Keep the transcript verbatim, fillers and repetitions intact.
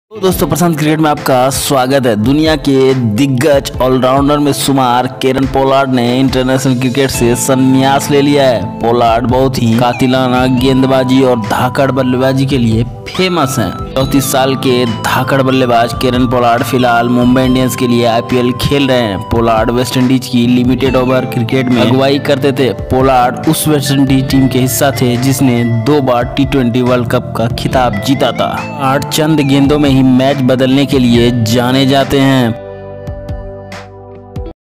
तो दोस्तों, प्रशांत क्रिकेट में आपका स्वागत है। दुनिया के दिग्गज ऑलराउंडर में शुमार केरन पोलार्ड ने इंटरनेशनल क्रिकेट से संन्यास ले लिया है। पोलार्ड बहुत ही कातिलाना गेंदबाजी और धाकड़ बल्लेबाजी के लिए फेमस हैं। चौंतीस साल के धाकड़ बल्लेबाज केरन पोलार्ड फिलहाल मुंबई इंडियंस के लिए आईपीएल खेल रहे हैं। पोलार्ड वेस्टइंडीज की लिमिटेड ओवर क्रिकेट में अगुवाई करते थे। पोलार्ड उस वेस्टइंडीज टीम के हिस्सा थे जिसने दो बार टी ट्वेंटी वर्ल्ड कप का खिताब जीता था। आठ चंद गेंदों में ही मैच बदलने के लिए जाने जाते हैं।